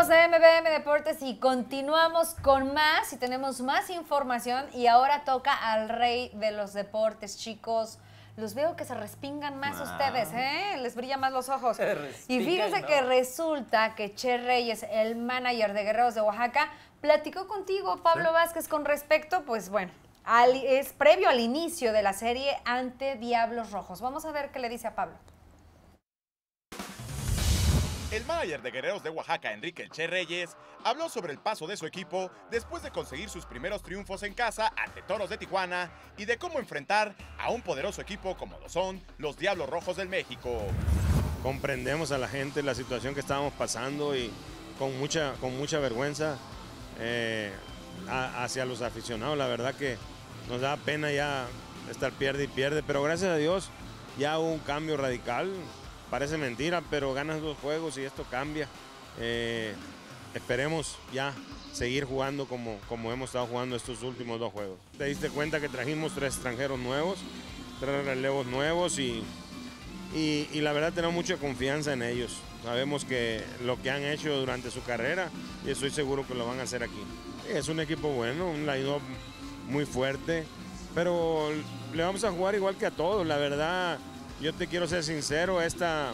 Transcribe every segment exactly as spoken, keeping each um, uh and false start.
de M B M Deportes y continuamos con más y tenemos más información y ahora toca al rey de los deportes, chicos. Los veo que se respingan más ah. ustedes, ¿eh? Les brillan más los ojos. Y fíjense no. que resulta que Che Reyes, el manager de Guerreros de Oaxaca, platicó contigo, Pablo ¿Sí? Vázquez, con respecto, pues bueno, al, es previo al inicio de la serie ante Diablos Rojos. Vamos a ver qué le dice a Pablo. El manager de Guerreros de Oaxaca, Enrique El Che Reyes, habló sobre el paso de su equipo después de conseguir sus primeros triunfos en casa ante Toros de Tijuana y de cómo enfrentar a un poderoso equipo como lo son los Diablos Rojos del México. Comprendemos a la gente la situación que estábamos pasando y con mucha, con mucha vergüenza eh, a, hacia los aficionados. La verdad que nos da pena ya estar pierde y pierde, pero gracias a Dios ya hubo un cambio radical. Parece mentira, pero ganas dos juegos y esto cambia. Eh, esperemos ya seguir jugando como, como hemos estado jugando estos últimos dos juegos. Te diste cuenta que trajimos tres extranjeros nuevos, tres relevos nuevos y, y, y la verdad tenemos mucha confianza en ellos. Sabemos que lo que han hecho durante su carrera y estoy seguro que lo van a hacer aquí. Es un equipo bueno, un line-up muy fuerte, pero le vamos a jugar igual que a todos, la verdad. Yo te quiero ser sincero, esta,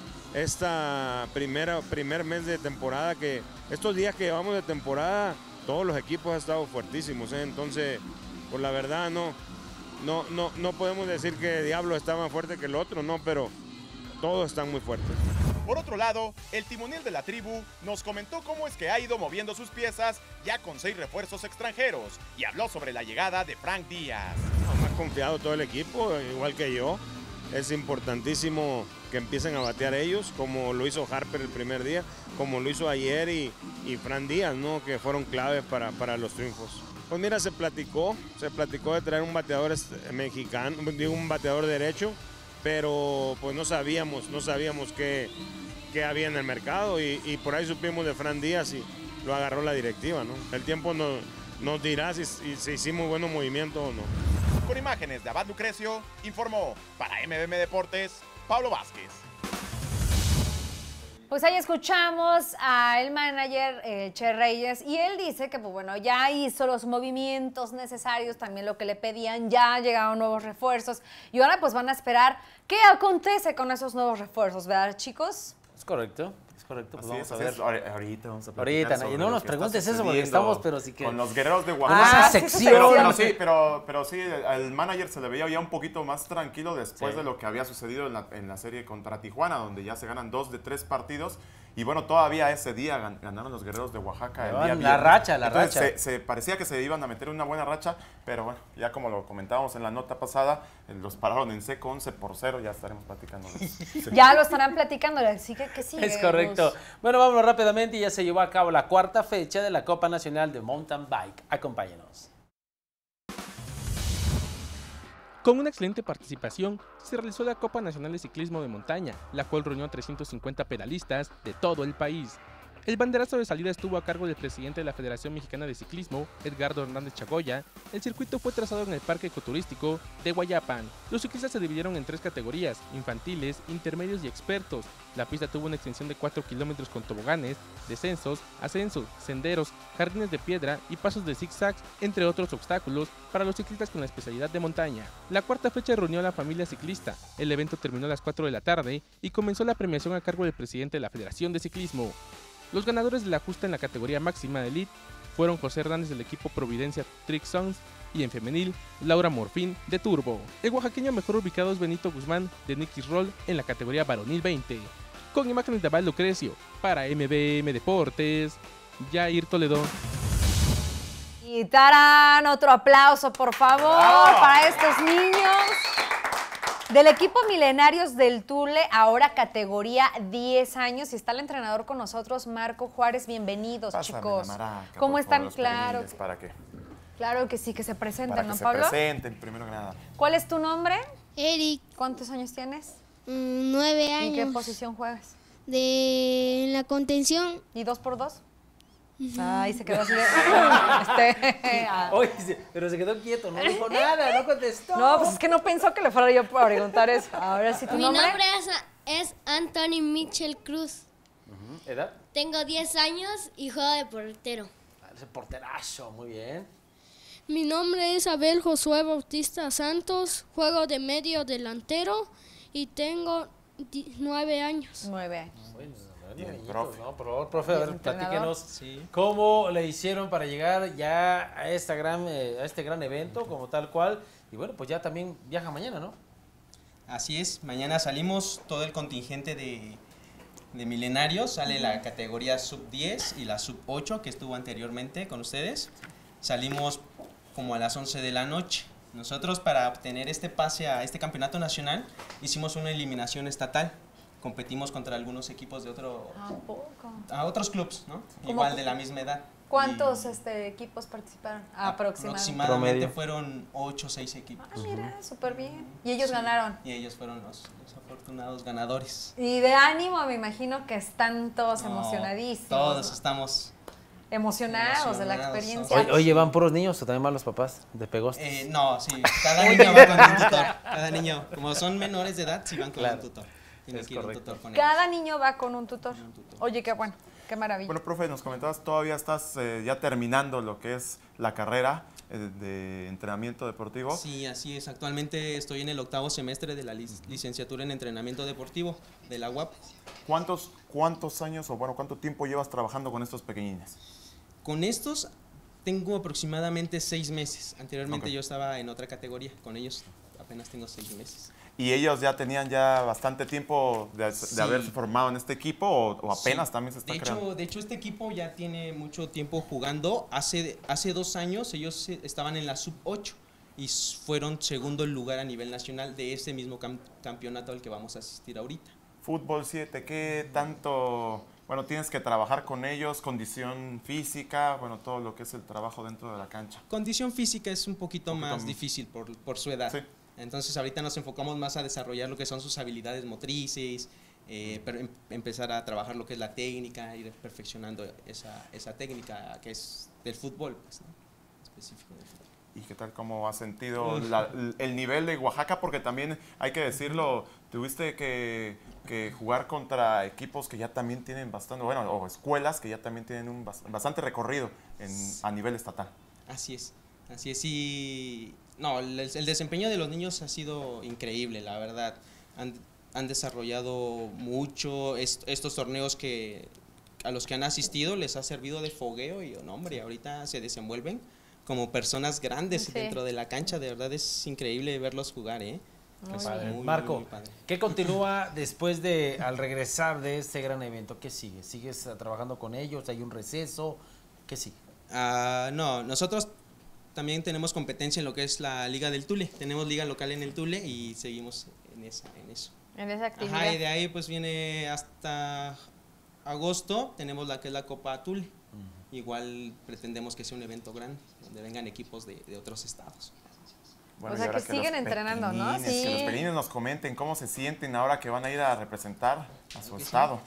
esta primera, primer mes de temporada, que estos días que llevamos de temporada, todos los equipos han estado fuertísimos, ¿eh? Entonces, pues la verdad no, no, no, no podemos decir que Diablo está más fuerte que el otro, no, pero todos están muy fuertes. Por otro lado, el timoniel de la tribu nos comentó cómo es que ha ido moviendo sus piezas ya con seis refuerzos extranjeros y habló sobre la llegada de Frank Díaz. Más confiado todo el equipo, igual que yo. Es importantísimo que empiecen a batear ellos, como lo hizo Harper el primer día, como lo hizo ayer y, y Fran Díaz, ¿no? Que fueron claves para, para los triunfos. Pues mira, se platicó, se platicó de traer un bateador mexicano, digo, un bateador derecho, pero pues no sabíamos, no sabíamos qué, qué había en el mercado y, y por ahí supimos de Fran Díaz y lo agarró la directiva, ¿no? El tiempo nos, nos dirá si, si hicimos buenos movimientos o no. Con imágenes de Abad Lucrecio, informó para M B M Deportes, Pablo Vázquez. Pues ahí escuchamos al manager eh, Che Reyes y él dice que pues bueno, ya hizo los movimientos necesarios, también lo que le pedían, ya llegaron nuevos refuerzos y ahora pues van a esperar qué acontece con esos nuevos refuerzos, ¿verdad, chicos? Es correcto. Correcto, pues vamos es, a ver. Es, ahorita vamos a Ahorita, no, no nos preguntes eso porque estamos, pero sí que... Con los Guerreros de Oaxaca. Ah, sección. Pero, pero sí, pero, pero sí, al manager se le veía ya un poquito más tranquilo después sí. de lo que había sucedido en la, en la serie contra Tijuana, donde ya se ganan dos de tres partidos. Y bueno, todavía ese día gan ganaron los Guerreros de Oaxaca. El día la racha, la Entonces, racha. Se, se parecía que se iban a meter una buena racha, pero bueno, ya como lo comentábamos en la nota pasada, los pararon en seco once por cero, ya estaremos platicando de eso. Sí. Ya lo estarán platicando, así que, que sigue. Es correcto. Bueno, vámonos rápidamente, ya se llevó a cabo la cuarta fecha de la Copa Nacional de Mountain Bike. Acompáñenos. Con una excelente participación, se realizó la Copa Nacional de Ciclismo de Montaña, la cual reunió a trescientos cincuenta pedalistas de todo el país. El banderazo de salida estuvo a cargo del presidente de la Federación Mexicana de Ciclismo, Edgardo Hernández Chagoya. El circuito fue trazado en el Parque Ecoturístico de Guayapan. Los ciclistas se dividieron en tres categorías, infantiles, intermedios y expertos. La pista tuvo una extensión de cuatro kilómetros con toboganes, descensos, ascensos, senderos, jardines de piedra y pasos de zigzags, entre otros obstáculos para los ciclistas con la especialidad de montaña. La cuarta fecha reunió a la familia ciclista. El evento terminó a las cuatro de la tarde y comenzó la premiación a cargo del presidente de la Federación de Ciclismo. Los ganadores de la justa en la categoría máxima de Elite fueron José Hernández del equipo Providencia Trick Sons y en femenil, Laura Morfín de Turbo. El oaxaqueño mejor ubicado es Benito Guzmán de Nick's Roll en la categoría varonil veinte. Con imágenes de Abad Lucrecio, para M B M Deportes, Jair Toledo. Y tarán, otro aplauso por favor ¡bravo! Para estos niños. Del equipo Milenarios del Tule, ahora categoría diez años, y está el entrenador con nosotros, Marco Juárez. Bienvenidos, Pásame chicos. La maraca, ¿Cómo están? Favor, claro. ¿Para qué? Claro que sí, que se presenten, Para que ¿no, se Pablo? presenten, primero que nada. ¿Cuál es tu nombre? Eric. ¿Cuántos años tienes? Mm, nueve años. ¿En qué posición juegas? De la contención. ¿Y dos por dos? Ay, se quedó así de... este, ah. Oye, pero se quedó quieto, no dijo nada, no contestó. No, pues es que no pensó que le fuera yo a preguntar eso. Ahora sí, ¿tu Mi nombre? nombre es, es Anthony Mitchell Cruz. Ujú. ¿Edad? Tengo diez años y juego de portero. Ah, ese porterazo, muy bien. Mi nombre es Abel Josué Bautista Santos, juego de medio delantero y tengo di- nueve años. Nueve. Bueno, Bien, añitos, profe. ¿no? Por favor, profe, a ver, Entrenador. platíquenos Sí. cómo le hicieron para llegar ya a, esta gran, eh, a este gran evento, como tal cual. Y bueno, pues ya también viaja mañana, ¿no? Así es, mañana salimos todo el contingente de, de milenarios, sale la categoría sub diez y la sub ocho que estuvo anteriormente con ustedes. Salimos como a las once de la noche. Nosotros para obtener este pase a este campeonato nacional hicimos una eliminación estatal. Competimos contra algunos equipos de otro, ¿A poco? a otros clubs, ¿no? ¿Cómo? Igual de la misma edad. ¿Cuántos Y este, equipos participaron? Aproximadamente. aproximadamente Promedio. fueron ocho o seis equipos. Ah, mira, súper bien. Y ellos Sí, ganaron. Y ellos fueron los, los afortunados ganadores. Y de ánimo, me imagino que están todos No, emocionadísimos. Todos ¿no? estamos. Emocionados de la Emocionados, experiencia. Oye, oye, ¿van puros niños o también van los papás de Pegostes? Eh, no, sí, cada niño va con un tutor. Cada niño, como son menores de edad, sí van con Claro. un tutor. Tienen Es que ir un correcto. tutor con ellos. Cada niño va con un tutor. Con un tutor. Oye, qué bueno, qué maravilla. Bueno, profe, nos comentabas, todavía estás eh, ya terminando lo que es la carrera eh, de entrenamiento deportivo. Sí, así es. Actualmente estoy en el octavo semestre de la lic- licenciatura en entrenamiento deportivo de la U A P. ¿Cuántos, ¿Cuántos años o bueno, cuánto tiempo llevas trabajando con estos pequeñines? Con estos tengo aproximadamente seis meses. Anteriormente Ok. yo estaba en otra categoría. Con ellos apenas tengo seis meses. ¿Y ellos ya tenían ya bastante tiempo de, de Sí. haberse formado en este equipo o, o apenas Sí. también se está de creando? hecho, de hecho, este equipo ya tiene mucho tiempo jugando. Hace, hace dos años ellos eh, estaban en la sub ocho y s- fueron segundo lugar a nivel nacional de ese mismo cam- campeonato al que vamos a asistir ahorita. Fútbol siete, ¿qué tanto, bueno, tienes que trabajar con ellos, condición física, bueno, todo lo que es el trabajo dentro de la cancha? Condición física es un poquito, Un poquito más m- difícil por, por su edad. Sí. Entonces ahorita nos enfocamos más a desarrollar lo que son sus habilidades motrices, eh, pero em- empezar a trabajar lo que es la técnica, ir perfeccionando esa, esa técnica que es del fútbol, pues, ¿no? Específico del fútbol. ¿Y qué tal, cómo has sentido la- el nivel de Oaxaca? Porque también, hay que decirlo, tuviste que, que jugar contra equipos que ya también tienen bastante, bueno, o escuelas que ya también tienen un bas- bastante recorrido en, a nivel estatal. Así es, así es. Y no, el, el desempeño de los niños ha sido increíble, la verdad. Han, han desarrollado mucho est- estos torneos que a los que han asistido les ha servido de fogueo y, no, hombre, ahorita se desenvuelven como personas grandes Sí. dentro de la cancha. De verdad es increíble verlos jugar, ¿eh? Muy Es Padre. muy, Marco, muy padre. ¿qué continúa después de, al regresar de este gran evento? ¿Qué sigue? ¿Sigues eh, trabajando con ellos? ¿Hay un receso? ¿Qué sigue? Ah, no, nosotros también tenemos competencia en lo que es la Liga del Tule. Tenemos liga local en el Tule y seguimos en, esa, en eso. En esa actividad. Ajá, y de ahí pues viene hasta agosto, tenemos la que es la Copa Tule. Igual pretendemos que sea un evento grande, donde vengan equipos de, de otros estados. O sea, y ahora que siguen los entrenando, ¿no? pequeñines, Que Sí. los pequeñines nos comenten cómo se sienten ahora que van a ir a representar a su estado.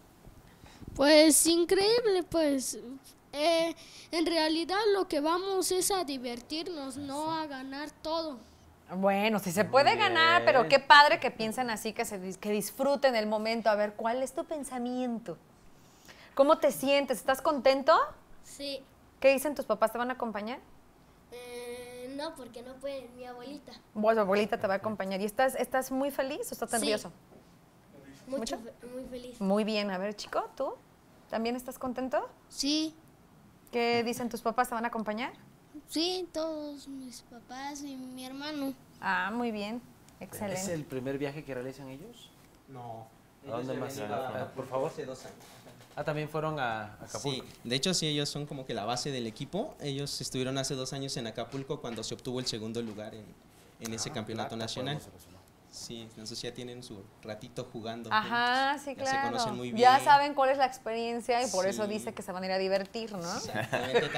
Pues increíble, pues. Eh, en realidad lo que vamos es a divertirnos, no a ganar todo. Bueno, si se puede Muy ganar, bien. pero qué padre que piensen así, que, se, dis- que disfruten el momento. A ver, ¿cuál es tu pensamiento? ¿Cómo te sientes? ¿Estás contento? Sí. ¿Qué dicen tus papás? ¿Te van a acompañar? Eh, no, porque no puede mi abuelita. Bueno, abuelita te va a acompañar. ¿Y estás, estás muy feliz o estás Sí. nervioso? Mucho, ¿Mucho? fe- muy feliz. Muy bien. A ver, chico, ¿tú? ¿También estás contento? Sí, ¿Qué dicen tus papás? ¿Te van a acompañar? sí, todos mis papás y mi hermano. Ah, muy bien. ¿Es Excelente. el primer viaje que realizan ellos? No. ¿A dónde más? Ah, por favor. Hace dos años. Ah, también fueron a Acapulco. Sí, de hecho sí, ellos son como que la base del equipo. Ellos estuvieron hace dos años en Acapulco cuando se obtuvo el segundo lugar en, en ese Ah, campeonato plata, nacional. por eso, por eso. Sí, entonces ya tienen su ratito jugando. Ajá, juntos. sí, Ya claro. se conocen muy bien. Ya saben cuál es la experiencia y por eso Sí. dice que se van a ir a divertir, ¿no? Exactamente.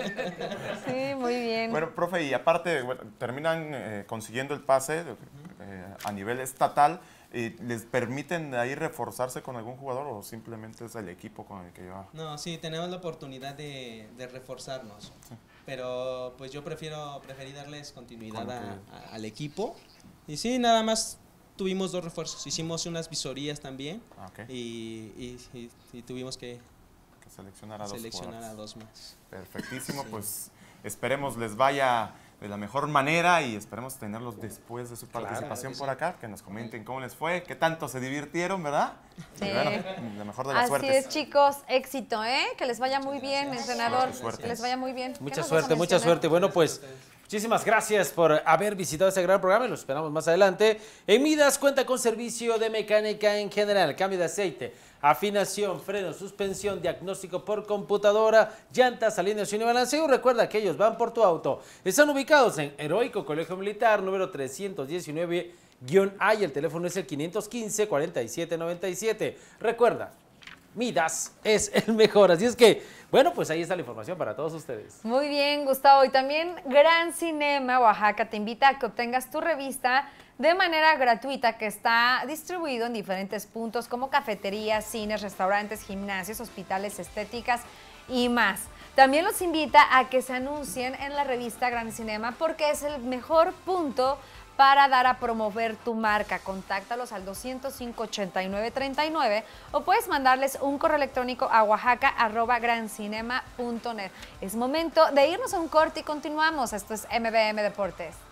Sí, muy bien. Bueno, profe, y aparte, bueno, terminan eh, consiguiendo el pase eh, a nivel estatal, eh, ¿les permiten ahí reforzarse con algún jugador o simplemente es el equipo con el que lleva? No, sí, tenemos la oportunidad de, de reforzarnos. Pero pues yo prefiero preferí darles continuidad a- a- al equipo. Y sí, nada más tuvimos dos refuerzos. Hicimos unas visorías también Ah, ok. y, y- y- y tuvimos que Que seleccionar a dos seleccionar a jugadores. dos más. Perfectísimo, pues esperemos les vaya de la mejor manera y esperemos tenerlos después de su participación por acá, que nos comenten cómo les fue, qué tanto se divirtieron, ¿verdad? Sí. Y bueno, la mejor de las Así suertes. es, chicos, éxito, ¿eh? Que les vaya muy bien, entrenador. Suerte, suerte. Que les vaya muy bien. ¿Qué Mucha nos vas a suerte, mucha mencionar? suerte. Bueno, pues muchísimas gracias por haber visitado este gran programa y los esperamos más adelante. En Midas cuenta con servicio de mecánica en general, cambio de aceite, afinación, freno, suspensión, diagnóstico por computadora, llantas, alineación y balanceo. Recuerda que ellos van por tu auto. Están ubicados en Heroico Colegio Militar, número trescientos diecinueve A y el teléfono es el quinientos quince, cuarenta y siete noventa y siete. Recuerda, Midas es el mejor. Así es que, bueno, pues ahí está la información para todos ustedes. Muy bien, Gustavo. Y también Gran Cinema Oaxaca te invita a que obtengas tu revista de manera gratuita, que está distribuido en diferentes puntos como cafeterías, cines, restaurantes, gimnasios, hospitales, estéticas y más. También los invita a que se anuncien en la revista Gran Cinema porque es el mejor punto para dar a promover tu marca. Contáctalos al doscientos cinco, ochenta y nueve, treinta y nueve o puedes mandarles un correo electrónico a oaxaca arroba grancinema punto net. Es momento de irnos a un corte y continuamos. Esto es M B M Deportes.